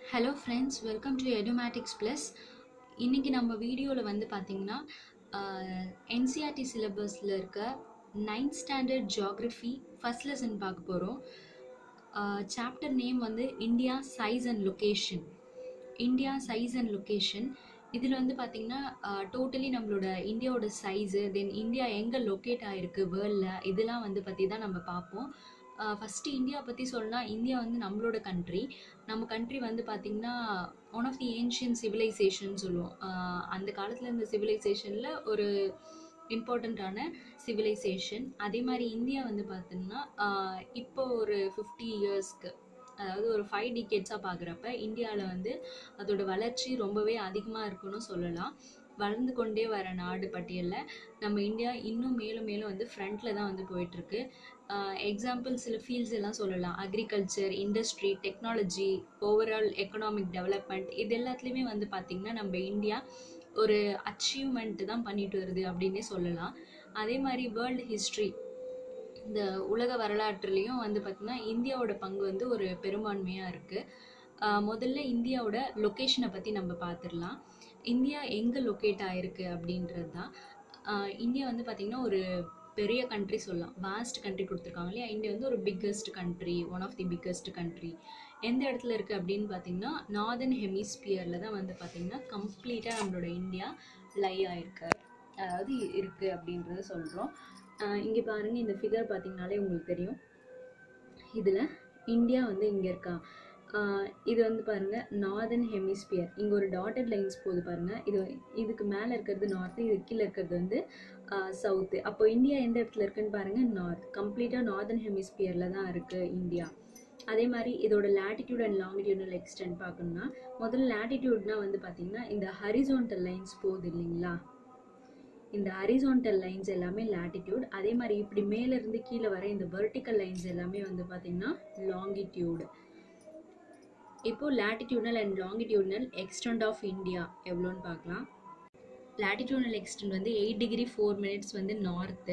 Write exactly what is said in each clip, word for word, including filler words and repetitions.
Hello friends, welcome to Edumatics Plus. இன்னைக்கு நம்ம வீடியோல வந்து பாத்தீங்கன்னா N C E R T syllabusல இருக்க ninth standard geography first lesson பார்க்க போறோம். Chapter name வந்து India size and location. India size and location. இதுல வந்து பாத்தீங்கன்னா டோட்டலி நம்மளோட இந்தியாவோட சைஸ், தென் இந்தியா எங்க லொகேட் ஆயிருக்கு வேர்ல்ட்ல, இதெல்லாம் வந்து பத்தி தான் நம்ம பார்ப்போம். ஃபஸ்ட்டு இந்தியா பற்றி சொல்லணும்னா இந்தியா வந்து நம்மளோட கண்ட்ரி. நம்ம கண்ட்ரி வந்து பார்த்திங்கன்னா one of the ancient civilization சொல்லுவோம். அந்த காலத்தில் இந்த சிவிலைசேஷனில் ஒரு இம்பார்ட்டண்ட்டான சிவிலைசேஷன். அதே மாதிரி இந்தியா வந்து பார்த்திங்கன்னா இப்போ ஒரு ஃபிஃப்டி இயர்ஸ்க்கு, அதாவது ஒரு ஃபைவ் டிகேட்ஸாக பார்க்குறப்ப இந்தியாவில் வந்து அதோட வளர்ச்சி ரொம்பவே அதிகமாக இருக்குன்னு சொல்லலாம். வளர்ந்து கொண்டே வர நாடு பட்டியலில் நம்ம இந்தியா இன்னும் மேலும் மேலும் வந்து ஃப்ரண்ட்டில் தான் வந்து போயிட்டுருக்கு. எக்ஸாம்பிள் சில ஃபீல்ட்ஸ் எல்லாம் சொல்லலாம். Agriculture, industry, technology, overall economic development, இது எல்லாத்துலேயுமே வந்து பார்த்திங்கன்னா நம்ம இந்தியா ஒரு அச்சீவ்மெண்ட் தான் பண்ணிட்டு வருது அப்படின்னே சொல்லலாம். அதே மாதிரி வேர்ல்டு ஹிஸ்ட்ரி, இந்த உலக வரலாற்றுலேயும் வந்து பார்த்திங்கன்னா இந்தியாவோட பங்கு வந்து ஒரு பெரும்பான்மையாக இருக்குது. முதல்ல இந்தியாவோட லொக்கேஷனை பற்றி நம்ம பார்த்துடலாம். இந்தியா எங்கே லொக்கேட் ஆகிருக்கு அப்படின்றது தான். இந்தியா வந்து பார்த்திங்கன்னா ஒரு பெரிய கண்ட்ரி சொல்லலாம். வாஸ்ட் கண்ட்ரி கொடுத்துருக்காங்க இல்லையா. இந்தியா வந்து ஒரு biggest country, one of the biggest country. எந்த இடத்துல இருக்குது அப்படின்னு பார்த்தீங்கன்னா நார்தர்ன் ஹெமிஸ்பியரில் தான் வந்து பார்த்திங்கன்னா கம்ப்ளீட்டாக நம்மளோட இந்தியா லை ஆகிருக்கு, அதாவது இருக்குது அப்படின்றத சொல்கிறோம். இங்கே பாருங்கள், இந்த ஃபிகர் பார்த்திங்கனாலே உங்களுக்கு தெரியும். இதில் இந்தியா வந்து இங்கே இருக்கா. இது வந்து பாருங்கள் நார்தர்ன் ஹெமிஸ்பியர். இங்கே ஒரு டாட்டட் லைன்ஸ் போகுது பாருங்கள். இது இதுக்கு மேலே இருக்கிறது நார்த்து, இது கீழே இருக்கிறது வந்து சவுத்து. அப்போ இந்தியா எந்த இடத்துல இருக்குன்னு பாருங்கள், நார்த். கம்ப்ளீட்டாக நார்தர்ன் ஹெமிஸ்பியரில் தான் இருக்குது இந்தியா. அதே மாதிரி இதோட லேட்டிடியூட் அண்ட் லாங்கிடியூடல் எக்ஸ்டென்ட் பார்க்கணும்னா, முதல்ல லேட்டிடியூட்னா வந்து பார்த்திங்கன்னா இந்த ஹரிசான்டல் லைன்ஸ் போகுது இல்லைங்களா, இந்த ஹரிசான்டல் லைன்ஸ் எல்லாமே லேட்டிடியூட். அதே மாதிரி இப்படி மேலேருந்து கீழே வர இந்த வெர்டிக்கல் லைன்ஸ் எல்லாமே வந்து பார்த்திங்கன்னா லாங்கிடியூடு. இப்போ latitudinal and longitudinal extent of India எவ்வளோன்னு பார்க்கலாம். லேட்டிடியூடல் எக்ஸ்டென்ட் வந்து எயிட் டிகிரி ஃபோர் மினிட்ஸ் வந்து north,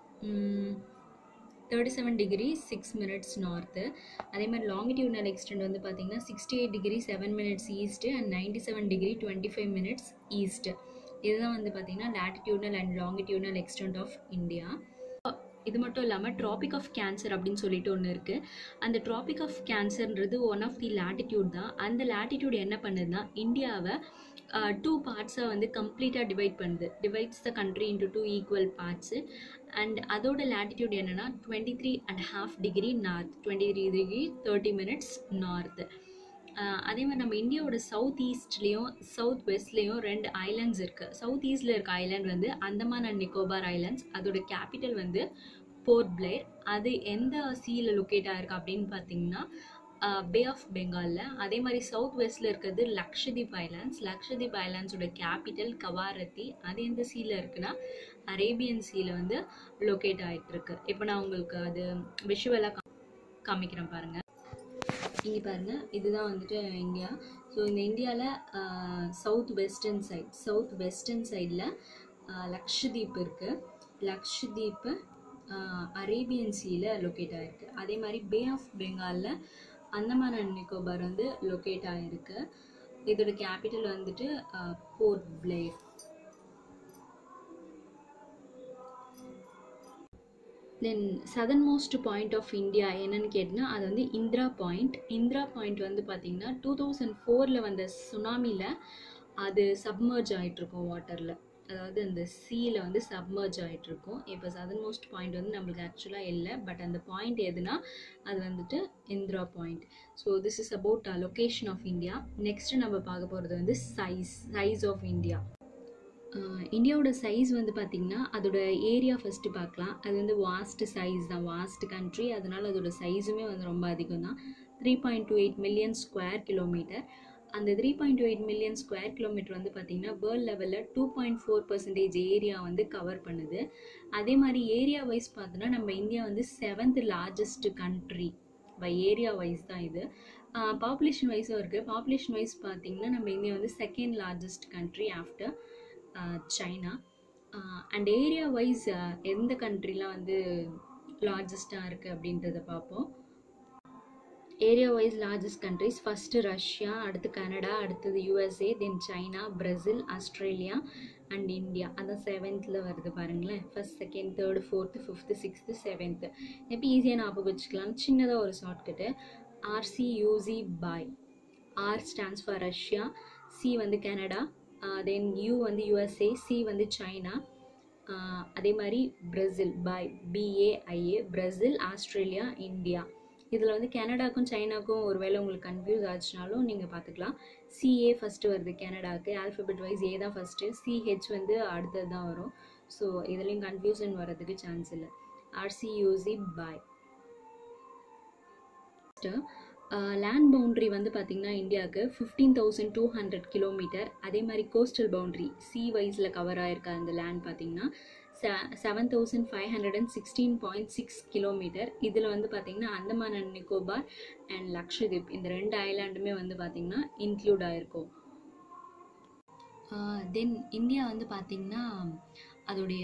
thirty seven degree six minutes north. அதே மாதிரி லாங்கிடியூடல் எக்ஸ்டென்ட் வந்து பார்த்திங்கன்னா sixty eight degree seven minutes east and ninety seven degree twenty five minutes east. இதுதான் வந்து பார்த்திங்கன்னா latitudinal and longitudinal extent of India. இது மட்டும் இல்லாமல் ட்ராபிக் ஆஃப் கேன்சர் அப்படின்னு சொல்லிட்டு ஒன்று இருக்குது. அந்த ட்ராபிக் ஆஃப் கேன்சர்ன்றது ஒன் ஆஃப் தி லேட்டிடியூட் தான். அந்த லேட்டிடியூட் என்ன பண்ணுதுன்னா இந்தியாவை டூ பார்ட்ஸாக வந்து கம்ப்ளீட்டாக டிவைட் பண்ணுது. Divides the country into two equal parts. And அதோட லேட்டிடியூட் என்னென்னா twenty three and half degree north, twenty three degree thirty minutes north. அதே மாதிரி நம்ம இந்தியாவோட சவுத் ஈஸ்ட்லேயும் சவுத் வெஸ்ட்லேயும் ரெண்டு ஐலாண்ட்ஸ் இருக்குது. சவுத் ஈஸ்டில் இருக்க ஐலாண்ட் வந்து அந்தமான் அண்ட் நிக்கோபார் ஐலாண்ட்ஸ். அதோட கேபிட்டல் வந்து போர்ட் பிளேர். அது எந்த சீல லொக்கேட் ஆகிருக்கு அப்படின்னு பார்த்தீங்கன்னா பே ஆஃப் பெங்காலில். அதே மாதிரி சவுத் வெஸ்ட்டில் இருக்கிறது லக்ஷதீப் ஐலாண்ட்ஸ். லக்ஷதீப் ஐலாண்ட்ஸோட கேபிட்டல் கவாரத்தி. அது எந்த சீல இருக்குன்னா அரேபியன் சீல வந்து லொக்கேட் ஆகிட்டு இருக்கு. இப்போ நான் உங்களுக்கு அது விஷுவலாக காமிக்கிறேன் பாருங்கள். இங்கே பாருங்கள், இதுதான் வந்துட்டு இந்தியா. ஸோ இந்த இந்தியாவில் south western side south western சைடில் லக்ஷதீப் இருக்குது. லக்ஷதீப்பு அரேபியன் சீல லொக்கேட் ஆகிருக்கு. அதே மாதிரி பே ஆஃப் பெங்காலில் அந்தமான் அண்ட் நிக்கோபார் வந்து லொக்கேட் ஆகிருக்கு. இதோட கேபிட்டல் வந்துட்டு Port Blair. Then southern most point of India என்னன்னு கேட்டிங்கன்னா அது வந்து இந்திரா பாயிண்ட். இந்திரா பாயிண்ட் வந்து பார்த்திங்கன்னா டூ தௌசண்ட் ஃபோரில் வந்த சுனாமியில் அது சப்மர்ஜ் ஆகிட்ருக்கும் வாட்டரில், அதாவது அந்த சீல வந்து சப்மர்ஜ் ஆகிட்ருக்கும். இப்போ சதர்ன் மோஸ்ட் பாயிண்ட் வந்து நம்மளுக்கு ஆக்சுவலாக இல்லை, பட் அந்த பாயிண்ட் எதுனா அது வந்துட்டு Indira point. So this is about location of India. Next நம்ம பார்க்க போகிறது வந்து சைஸ் சைஸ் ஆஃப் இந்தியா. இந்தியாவோட சைஸ் வந்து பார்த்திங்கன்னா அதோட ஏரியா ஃபஸ்ட்டு பார்க்கலாம். அது வந்து வாஸ்ட் சைஸ் தான், வாஸ்ட் கண்ட்ரி. அதனால் அதோட சைஸுமே வந்து ரொம்ப அதிகம் தான். Three point two eight million square kilometer. அந்த three point two eight million square kilometer வந்து பார்த்திங்கன்னா வேர்ல்ட் லெவலில் two point four percentage area வந்து கவர் பண்ணுது. அதே மாதிரி ஏரியா வைஸ் பார்த்தோன்னா நம்ம இந்தியா வந்து seventh largest country by area wise தான் இது. பாப்புலேஷன் வைஸும் இருக்குது. பாப்புலேஷன் வைஸ் பார்த்திங்கன்னா நம்ம இந்தியா வந்து second largest country after China. And area wise எந்த கண்ட்ரிலாம் வந்து லார்ஜஸ்ட்டாக இருக்குது அப்படின்றத பார்ப்போம். Area wise largest countries first Russia, அடுத்து கனடா, அடுத்தது U S A, then China, Brazil, Australia and India. அதான் செவன்த்தில் வருது பாருங்களேன். First, second, third, fourth, fifth, sixth, seventh. எப்படி ஈஸியாக ஞாபகம் வச்சுக்கலாம், சின்னதாக ஒரு shortcut. R C U C boy. R stands for Russia, C வந்து கனடா, தென் யூ வந்து யூஎஸ்ஏ, சி வந்து சைனா, அதே மாதிரி Brazil boy B A I A, Brazil, Australia, India. இதில் வந்து கனடாக்கும் சைனாக்கும் ஒரு வேளை உங்களுக்கு கன்ஃபியூஸ் ஆச்சுனாலும் நீங்கள் பார்த்துக்கலாம். சிஏ ஃபஸ்ட்டு வருது கனடாவுக்கு, ஆல்ஃபபெட் வைஸ் ஏ தான் ஃபஸ்ட்டு, சிஹெச் வந்து அடுத்தது தான் வரும். ஸோ இதுலேயும் கன்ஃபியூஷன் வர்றதுக்கு சான்ஸ் இல்லை. ஆர்சியூசி பாய். லேண்ட் பவுண்ட்ரி வந்து பார்த்திங்கன்னா இந்தியாவுக்கு fifteen thousand two hundred kilometer. அதே மாதிரி கோஸ்டல் பவுண்ட்ரி சி வைஸில் கவர் ஆகிருக்க அந்த லேண்ட் பார்த்திங்கன்னா seven thousand five hundred and sixteen point six kilometer. இதில் வந்து பார்த்திங்கன்னா அந்தமான் அண்ட் நிக்கோபார் அண்ட் லக்ஷதீப் இந்த ரெண்டு ஐலாண்டுமே வந்து பார்த்திங்கன்னா இன்க்ளூட் ஆகிருக்கும். தென் இந்தியா வந்து பார்த்திங்கன்னா அதோடைய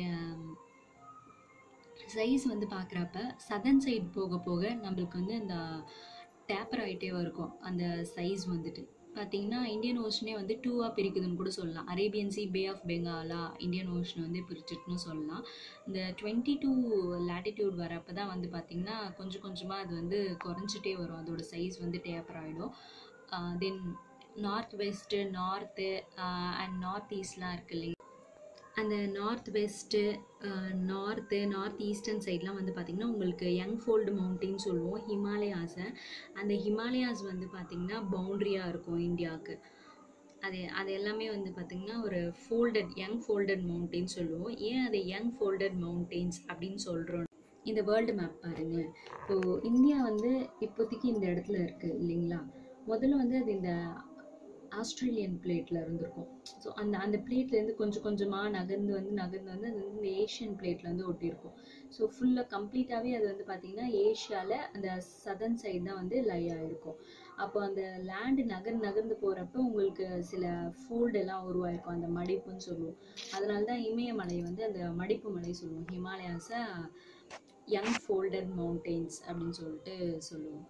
சைஸ் வந்து பார்க்குறப்ப சதர்ன் சைடு போக போக நம்மளுக்கு வந்து இந்த டேப்பர் ஆகிட்டே இருக்கும். அந்த சைஸ் வந்துட்டு பார்த்திங்கன்னா இந்தியன் ஓஷனே வந்து டூவாக பிரிக்குதுன்னு கூட சொல்லலாம். Arabian sea, bay of Bengal, Indian ocean வந்து பிரிச்சுட்டுன்னு சொல்லலாம். இந்த டுவெண்ட்டி டூ லேட்டிடியூட் வரப்போ தான் வந்து பார்த்திங்கன்னா கொஞ்சம் கொஞ்சமாக அது வந்து குறைஞ்சிட்டே வரும். அதோட சைஸ் வந்து டேப்பர் ஆகிடும். Then north west, north and north ஈஸ்ட்லாம் இருக்குது இல்லைங்க. அந்த north west, north, north eastern சைட்லாம் வந்து பார்த்திங்கன்னா உங்களுக்கு யங் ஃபோல்டு மவுண்டெயின் சொல்லுவோம், ஹிமாலயாஸை. அந்த ஹிமாலயாஸ் வந்து பார்த்திங்கன்னா பவுண்ட்ரியாக இருக்கும் இந்தியாவுக்கு. அது அது எல்லாமே வந்து பார்த்திங்கன்னா ஒரு ஃபோல்டட் யங் ஃபோல்டட் மவுண்டெயின் சொல்லுவோம். ஏன் அது யங் ஃபோல்டட் மவுண்டெயின்ஸ் அப்படின்னு சொல்கிறோம், இந்த வேர்ல்டு மேப் பாருங்களேன். இப்போது இந்தியா வந்து இப்போதைக்கு இந்த இடத்துல இருக்குது இல்லைங்களா. முதல்ல வந்து அது இந்த ஆஸ்திரேலியன் பிளேட்டில் இருந்திருக்கும். ஸோ அந்த அந்த பிளேட்லேருந்து கொஞ்சம் கொஞ்சமாக நகர்ந்து வந்து நகர்ந்து வந்து அது வந்து இந்த ஏஷியன் பிளேட்டில் வந்து ஒட்டியிருக்கும். ஸோ ஃபுல்லாக கம்ப்ளீட்டாகவே அது வந்து பார்த்திங்கன்னா ஏஷியாவில் அந்த சதர்ன் சைடு தான் வந்து லை ஆகிருக்கும். அப்போ அந்த லேண்டு நகர் நகர்ந்து போகிறப்ப உங்களுக்கு சில ஃபோல்டெல்லாம் உருவாயிருக்கும், அந்த மடிப்புன்னு சொல்லுவோம். அதனால தான் இமயமலை வந்து அந்த மடிப்பு மலை சொல்லுவோம். ஹிமாலயாஸை யங் ஃபோல்டட் மவுண்டெயின்ஸ் அப்படின்னு சொல்லிட்டு சொல்லுவோம்.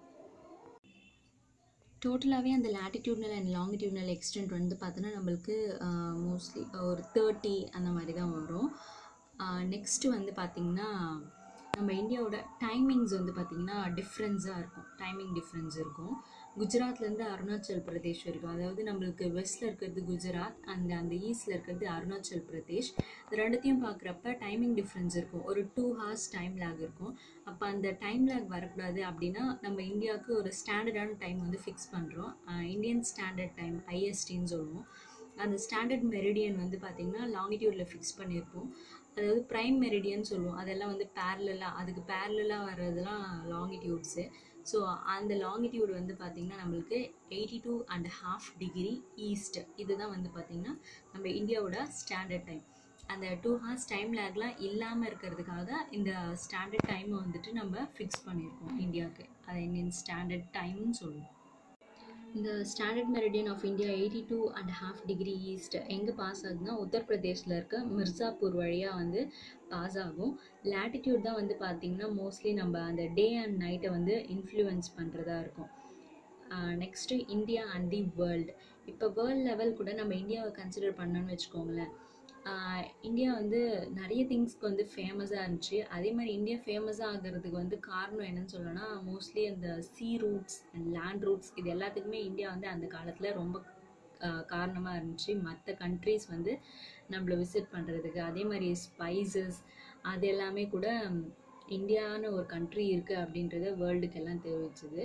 டோட்டலாகவே அந்த லேட்டிடியூட்னல் அண்ட் லாங்கிடியூட்னல் எக்ஸ்டென்ட் வந்து பார்த்தோன்னா நம்மளுக்கு மோஸ்ட்லி ஒரு தேர்ட்டி அந்த மாதிரி தான் வரும். நெக்ஸ்ட்டு வந்து பார்த்திங்கன்னா நம்ம இந்தியாவோட டைமிங்ஸ் வந்து பார்த்திங்கன்னா டிஃப்ரென்ஸாக இருக்கும். டைமிங் டிஃப்ரென்ஸ் இருக்கும். குஜராத்லேருந்து அருணாச்சல் பிரதேஷ் வரைக்கும், அதாவது நம்மளுக்கு வெஸ்ட்டில் இருக்கிறது குஜராத் அண்ட் அந்த ஈஸ்டில் இருக்கிறது அருணாச்சல் பிரதேஷ். இது ரெண்டுத்தையும் பார்க்குறப்ப டைமிங் டிஃப்ரென்ஸ் இருக்கும். ஒரு டூ ஹார்ஸ் டைம் லேக் இருக்கும். அப்போ அந்த டைம் லேக் வரக்கூடாது அப்படின்னா நம்ம இந்தியாவுக்கு ஒரு ஸ்டாண்டர்டான டைம் வந்து ஃபிக்ஸ் பண்ணுறோம். இந்தியன் ஸ்டாண்டர்ட் டைம் ஐஎஸ்டின்னு சொல்லுவோம். அந்த ஸ்டாண்டர்ட் மெரிடியன் வந்து பார்த்திங்கன்னா லாங்கிடியூடில் ஃபிக்ஸ் பண்ணியிருப்போம். அதாவது ப்ரைம் மெரிடியன் சொல்லுவோம். அதெல்லாம் வந்து பேரலாக அதுக்கு பேரலாக வர்றதுலாம் லாங்கிடியூட்ஸு. ஸோ அந்த லாங்கிடியூட் வந்து பார்த்திங்கன்னா நம்மளுக்கு eighty two and half degree east. இதுதான் வந்து பார்த்திங்கன்னா நம்ம இந்தியாவோட ஸ்டாண்டர்ட் டைம். அந்த டூ ஹார்ஸ் டைம் லேக்லாம் இல்லாமல் இருக்கிறதுக்காக இந்த ஸ்டாண்டர்ட் டைமை வந்துட்டு நம்ம ஃபிக்ஸ் பண்ணியிருக்கோம் இந்தியாவுக்கு. அதை இந்தியன் ஸ்டாண்டர்ட் டைம்னு சொல்லுவோம். இந்த standard meridian of India eighty two and half degree east எங்கே பாஸ் ஆகுதுன்னா உத்தரப்பிரதேஷில் இருக்க மிர்சாப்பூர் வழியாக வந்து பாஸ் ஆகும். லேட்டிடியூட் தான் வந்து பார்த்திங்கன்னா மோஸ்ட்லி நம்ம அந்த டே அண்ட் நைட்டை வந்து இன்ஃப்ளூயன்ஸ் பண்ணுறதா இருக்கும். Next India and the world. இப்போ வேர்ல்டு லெவல் கூட நம்ம இந்தியாவை கன்சிடர் பண்ணோன்னு வச்சுக்கோங்களேன். இந்தியா வந்து நிறைய திங்ஸ்க்கு வந்து ஃபேமஸாக இருந்துச்சு. அதே மாதிரி இந்தியா ஃபேமஸாக ஆகிறதுக்கு வந்து காரணம் என்னன்னு சொல்லணும்னா மோஸ்ட்லி அந்த sea routes and land routes இது எல்லாத்துக்குமே இந்தியா வந்து அந்த காலத்தில் ரொம்ப காரணமாக இருந்துச்சு. மற்ற கண்ட்ரீஸ் வந்து நம்மளை விசிட் பண்ணுறதுக்கு. அதே மாதிரி ஸ்பைசஸ் அது எல்லாமே கூட இந்தியான்னு ஒரு கண்ட்ரி இருக்குது அப்படின்றத வேர்ல்டுக்கு எல்லாம் தெரிவிச்சுது.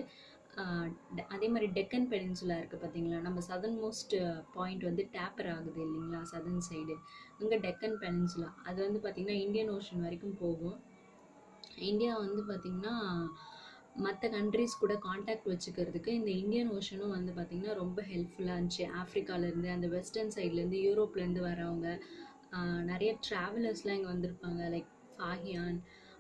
அதே மாதிரி டெக்கன் பெனின்சுலா இருக்குது பார்த்தீங்களா. நம்ம சதர்ன் மோஸ்ட் பாயிண்ட் வந்து டேப்பர் ஆகுது இல்லைங்களா சதர்ன் சைடு. அங்கே டெக்கன் பெனின்சுலா அது வந்து பார்த்திங்கன்னா இந்தியன் ஓஷன் வரைக்கும் போகும். இந்தியா வந்து பார்த்திங்கன்னா மற்ற கண்ட்ரிஸ் கூட காண்டாக்ட் வச்சுக்கிறதுக்கு இந்த இந்தியன் ஓஷனும் வந்து பார்த்திங்கன்னா ரொம்ப ஹெல்ப்ஃபுல்லாக இருந்துச்சு. ஆஃப்ரிக்காலேருந்து அந்த வெஸ்டர்ன் சைட்லேருந்து யூரோப்லேருந்து வரவங்க நிறைய ட்ராவலர்ஸ்லாம் இங்கே வந்திருப்பாங்க. லைக் ஃபாஹியான்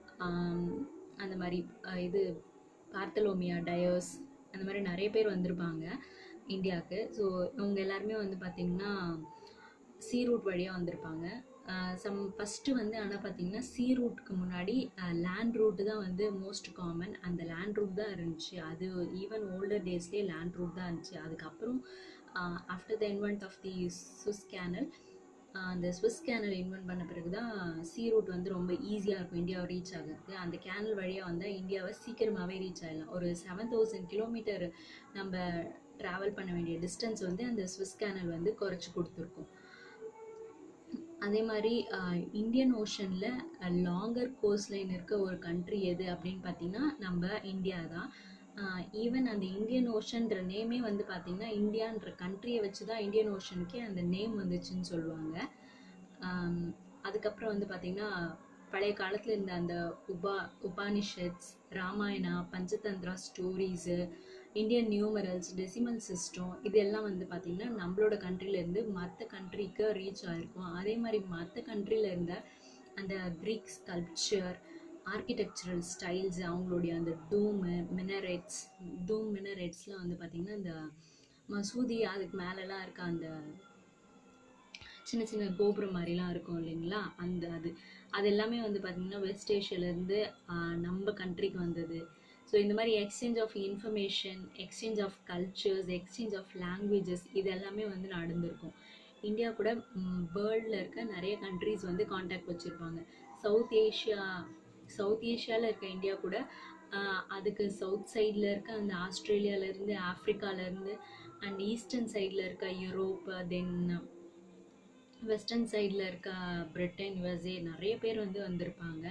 அந்த மாதிரி இது பார்த்தலோமியா டயர்ஸ் அந்த மாதிரி நிறைய பேர் வந்திருப்பாங்க இந்தியாவுக்கு. ஸோ இவங்க எல்லாருமே வந்து பார்த்திங்கன்னா சீ ரூட் வழியாக வந்திருப்பாங்க. சம் ஃபஸ்ட்டு வந்து ஆனால் பார்த்தீங்கன்னா சி ரூட்டுக்கு முன்னாடி லேண்ட் ரூட்டு தான் வந்து மோஸ்ட் காமன். அந்த லேண்ட் ரூட் தான் இருந்துச்சு. அது ஈவன் ஓல்டர் டேஸ்லேயே லேண்ட் ரூட் தான் இருந்துச்சு. அதுக்கப்புறம் after the invent of the Suez canal, அந்த ஸ்விஸ் கேனல் இன்வென்ட் பண்ண பிறகு தான் சி ரூட் வந்து ரொம்ப ஈஸியாக இருக்கும் இந்தியாவை ரீச் ஆகிறதுக்கு. அந்த கேனல் வழியாக வந்தால் இந்தியாவை சீக்கிரமாகவே ரீச் ஆகிடலாம். ஒரு செவன் தௌசண்ட் கிலோமீட்டர் நம்ம ட்ராவல் பண்ண வேண்டிய டிஸ்டன்ஸ் வந்து அந்த ஸ்விஸ் கேனல் வந்து குறைச்சி கொடுத்துருக்கோம். அதே மாதிரி இந்தியன் ஓஷனில் லாங்கர் கோஸ்ட் லைன் இருக்க ஒரு கண்ட்ரி எது அப்படின்னு பார்த்தீங்கன்னா நம்ம இந்தியா தான். ஈவன் அந்த இந்தியன் ஓஷன்ற நேமே வந்து பார்த்திங்கன்னா இந்தியான்ற கண்ட்ரியை வச்சு தான் இந்தியன் ஓஷனுக்கே அந்த நேம் வந்துச்சுன்னு சொல்லுவாங்க. அதுக்கப்புறம் வந்து பார்த்திங்கன்னா பழைய காலத்தில் இருந்த அந்த உபா உபானிஷத்ஸ், Ramayana, Panchatantra stories, Indian numerals, decimal system, இதெல்லாம் வந்து பார்த்திங்கன்னா நம்மளோட கண்ட்ரிலேருந்து மற்ற கண்ட்ரிக்கு ரீச் ஆகிருக்கும். அதே மாதிரி மற்ற கண்ட்ரியில் இருந்த அந்த க்ரீக் ஸ்கல்ப்சர், ஆர்கிடெக்சரல் ஸ்டைல்ஸ், அவங்களுடைய அந்த டூமு மினரெட்ஸ் டூம் மினரெட்ஸ்லாம் வந்து பார்த்திங்கன்னா இந்த மசூதி அதுக்கு மேலெலாம் இருக்க அந்த சின்ன சின்ன கோபுரம் மாதிரிலாம் இருக்கும் இல்லைங்களா, அந்த அது அது எல்லாமே வந்து பார்த்திங்கன்னா வெஸ்ட் ஏஷியாவிலேருந்து நம்ம கண்ட்ரிக்கு வந்தது. ஸோ இந்த மாதிரி exchange of information, exchange of cultures, exchange of languages இது எல்லாமே வந்து நடந்திருக்கும். இந்தியா கூட வேர்ல்டில் இருக்க நிறைய கண்ட்ரிஸ் வந்து கான்டாக்ட் வச்சுருப்பாங்க. சவுத் ஏஷியா சவுத் ஏஷியாவில் இருக்க இந்தியா கூட அதுக்கு சவுத் சைடில் இருக்க அந்த ஆஸ்திரேலியாவிலேருந்து, ஆஃப்ரிக்காவிலேருந்து அண்ட் ஈஸ்டர்ன் சைடில் இருக்க யூரோப், தென் வெஸ்டர்ன் சைடில் இருக்க பிரிட்டன், யுஎஸ்ஏ நிறைய பேர் வந்து வந்திருப்பாங்க.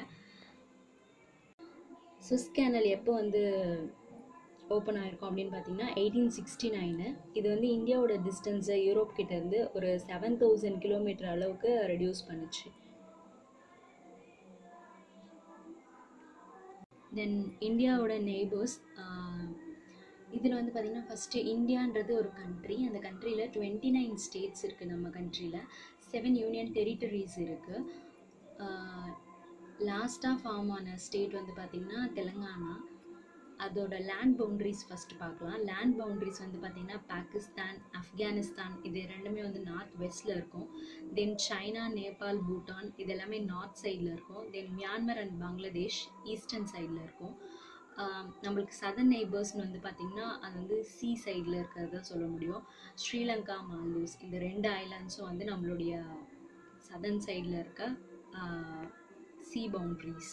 ஸ்விஸ் கேனல் எப்போ வந்து ஓப்பன் ஆகிருக்கும் அப்படின்னு பார்த்தீங்கன்னா எயிட்டீன் சிக்ஸ்டி நைனு. இது வந்து இந்தியாவோட டிஸ்டன்ஸை யூரோப் கிட்டேருந்து ஒரு செவன் தௌசண்ட் கிலோமீட்டர் அளவுக்கு ரெடியூஸ் பண்ணுச்சு. தென் இந்தியாவோட நெய்பர்ஸ், இதில் வந்து பார்த்திங்கன்னா ஃபஸ்ட்டு இந்தியான்றது ஒரு கண்ட்ரி. அந்த கண்ட்ரியில் டுவெண்ட்டி நைன் ஸ்டேட்ஸ் இருக்குது. நம்ம கண்ட்ரியில் செவன் யூனியன் டெரிட்டரிஸ் இருக்குது. லாஸ்ட்டாக ஃபார்ம் ஆன ஸ்டேட் வந்து பார்த்திங்கன்னா தெலுங்கானா. அதோட லேண்ட் பவுண்ட்ரிஸ் ஃபஸ்ட்டு பார்க்கலாம். லேண்ட் பவுண்ட்ரிஸ் வந்து பார்த்திங்கன்னா பாகிஸ்தான், ஆப்கானிஸ்தான் இது ரெண்டுமே வந்து நார்த் வெஸ்ட்டில் இருக்கும். தென் சைனா, நேபாள், பூட்டான் இது எல்லாமே நார்த் சைடில் இருக்கும். Then Myanmar and Bangladesh eastern சைடில் இருக்கும். நம்மளுக்கு சதர்ன் நெய்பர்ஸ்னு வந்து பார்த்திங்கன்னா அது வந்து சி சைடில் இருக்கிறத சொல்ல முடியும். ஸ்ரீலங்கா, மால்தீவ்ஸ் இந்த ரெண்டு ஐலாண்ட்ஸும் வந்து நம்மளுடைய சதர்ன் சைடில் இருக்க சி பவுண்ட்ரிஸ்.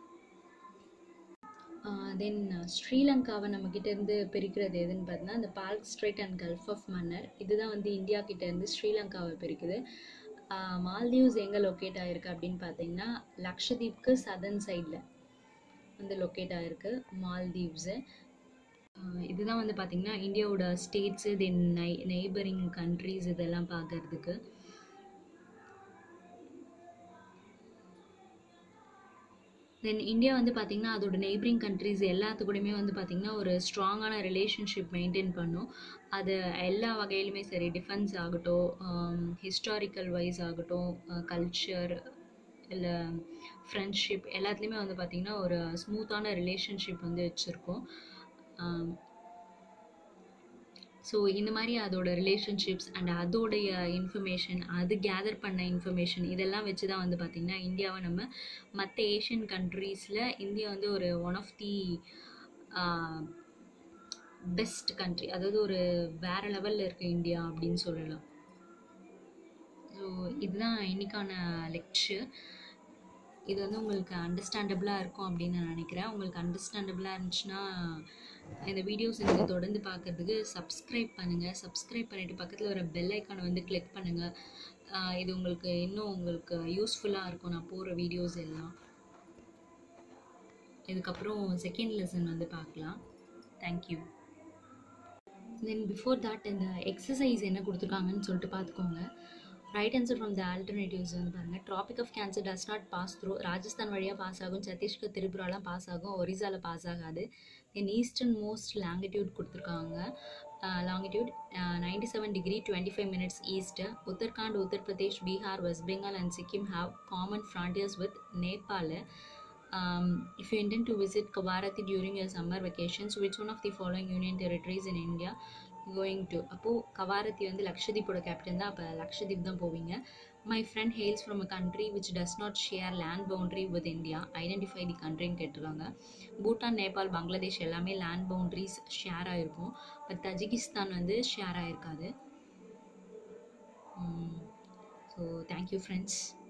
தென் ஸ்ரீலங்காவை நம்மக்கிட்டேருந்து பிரிக்கிறது எதுன்னு பார்த்தீங்கன்னா இந்த Palk strait and gulf of Mannar இதுதான் வந்து இந்தியா கிட்டேருந்து ஸ்ரீலங்காவை பிரிக்குது. மால்தீவ்ஸ் எங்கே லொக்கேட் ஆகிருக்கு அப்படின்னு பார்த்தீங்கன்னா லக்ஷதீப்க்கு சதர்ன் சைடில் வந்து லொக்கேட் ஆகிருக்கு மால்தீவ்ஸு. இதுதான் வந்து பார்த்திங்கன்னா இந்தியாவோட ஸ்டேட்ஸு, தென் நை நெய்பரிங் கண்ட்ரிஸ் இதெல்லாம் பார்க்குறதுக்கு. தென் இந்தியா வந்து பார்த்திங்கன்னா அதோட நெய்பரிங் கண்ட்ரிஸ் எல்லாத்துக்கூடயுமே வந்து பார்த்திங்கன்னா ஒரு ஸ்ட்ராங்கான ரிலேஷன்ஷிப் மெயின்டைன் பண்ணும். அது எல்லா வகையிலுமே சரி, டிஃபென்ஸ் ஆகட்டும், ஹிஸ்டாரிக்கல் வைஸ் ஆகட்டும், கல்ச்சர் இல்லை ஃப்ரெண்ட்ஷிப் எல்லாத்துலேயுமே வந்து பார்த்திங்கன்னா ஒரு ஸ்மூத்தான ரிலேஷன்ஷிப் வந்து வச்சுருக்கோம். ஸோ இந்த மாதிரி அதோட ரிலேஷன்ஷிப்ஸ் அண்ட் அதோடைய இன்ஃபர்மேஷன், அது கேதர் பண்ண இன்ஃபர்மேஷன் இதெல்லாம் வச்சு தான் வந்து பார்த்திங்கன்னா இந்தியாவை நம்ம மற்ற ஏஷியன் கண்ட்ரீஸில் இந்தியா வந்து ஒரு one of the best country, அதாவது ஒரு வேறு லெவலில் இருக்க இந்தியா அப்படின்னு சொல்லலாம். ஸோ இதுதான் இன்றைக்கான லெக்சர். இது வந்து உங்களுக்கு அண்டர்ஸ்டாண்டபிளாக இருக்கும் அப்படின்னு நான் நினைக்கிறேன். உங்களுக்கு அண்டர்ஸ்டாண்டபிளாக இருந்துச்சுன்னா இந்த வீடியோஸ் நீங்கள் தொடர்ந்து பார்க்குறதுக்கு சப்ஸ்கிரைப் பண்ணுங்கள். சப்ஸ்கிரைப் பண்ணிவிட்டு பக்கத்தில் வர பெல் ஐக்கானை வந்து கிளிக் பண்ணுங்கள். இது உங்களுக்கு இன்னும் உங்களுக்கு யூஸ்ஃபுல்லாக இருக்கும் நான் போகிற வீடியோஸ் எல்லாம். இதுக்கப்புறம் செகண்ட் லெசன் வந்து பார்க்கலாம். தேங்க்யூ. தென் பிஃபோர் தட் இந்த எக்ஸசைஸ் என்ன கொடுத்துருக்காங்கன்னு சொல்லிட்டு பார்த்துக்கோங்க. Right answer from the alternatives வந்து பாருங்கள். Tropic of cancer does not pass through. Rajasthan வழியாக பாஸ் ஆகும், சத்தீஸ்கர், திரிபுராலாம் பாஸ் ஆகும், ஒரிசாவில் பாஸ் ஆகாது. தென் ஈஸ்டர்ன் மோஸ்ட் லாங்கிடியூட் கொடுத்துருக்காங்க. Longitude ninety seven degree twenty five minutes east. Uttarakhand, Uttar Pradesh, Bihar, West Bengal and Sikkim have common frontiers with Nepal. Um, if you intend to visit Kavarati during your summer vacations, which one of the following union territories in India going to அப்போது கவாரத்தி வந்து லக்ஷதீப்போட captain தான், அப்போ லக்ஷதீப் தான் போவீங்க. My friend hails from a country which does not share land boundary with India, identify the கண்ட்ரின்னு கேட்டிருக்காங்க. பூட்டான், நேபாள், பங்களாதேஷ் எல்லாமே land boundaries share ஆகிருக்கும், பட் தஜிகிஸ்தான் வந்து ஷேர் ஆகிருக்காது. So thank you friends.